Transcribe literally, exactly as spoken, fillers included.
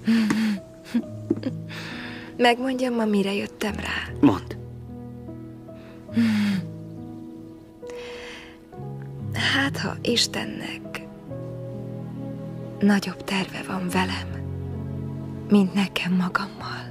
Megmondjam ma, mire jöttem rá? Mondd. Hát, ha Istennek nagyobb terve van velem, mint nekem magammal.